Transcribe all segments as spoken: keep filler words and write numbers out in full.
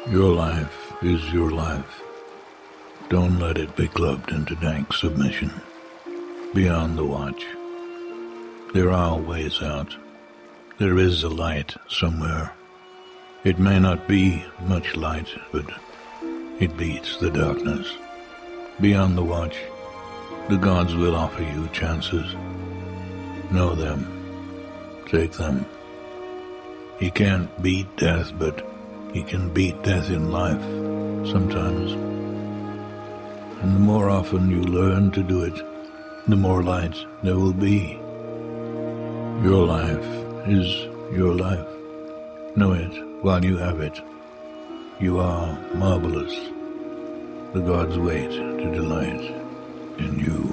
Your life is your life. Don't let it be clubbed into dank submission. Beyond the watch, there are ways out. There is a light somewhere. It may not be much light, but it beats the darkness. Beyond the watch, the gods will offer you chances. Know them. Take them. He can't beat death, but he can beat death in life, sometimes. And the more often you learn to do it, the more light there will be. Your life is your life. Know it while you have it. You are marvelous. The gods wait to delight in you.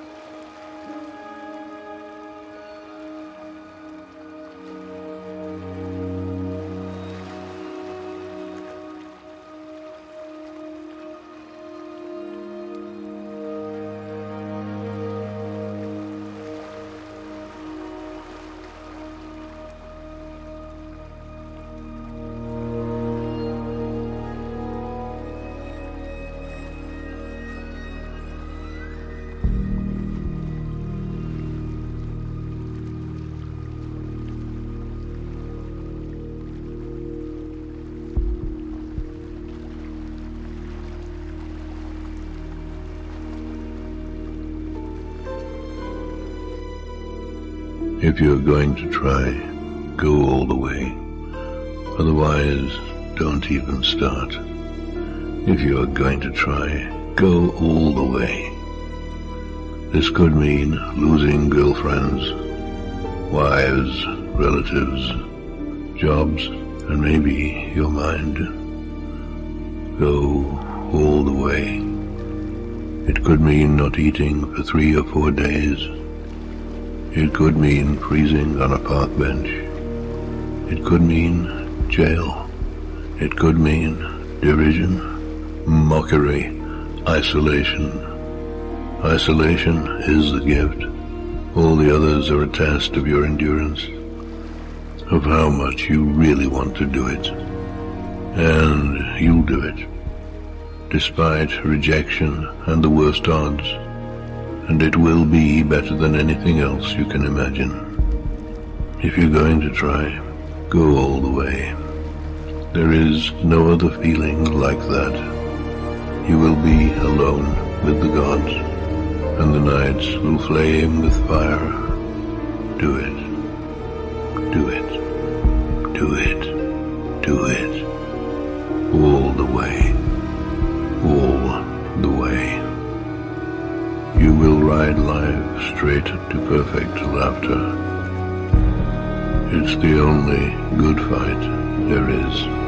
If you're going to try, go all the way. Otherwise, don't even start. If you're going to try, go all the way. This could mean losing girlfriends, wives, relatives, jobs, and maybe your mind. Go all the way. It could mean not eating for three or four days. It could mean freezing on a park bench. It could mean jail. It could mean derision, mockery, isolation. Isolation is the gift. All the others are a test of your endurance, of how much you really want to do it. And you'll do it, despite rejection and the worst odds. And it will be better than anything else you can imagine. If you're going to try, go all the way. There is no other feeling like that. You will be alone with the gods, and the nights will flame with fire. Do it. Do it. Do it. Do it. All the way. All the way. You will ride life straight to perfect laughter. It's the only good fight there is.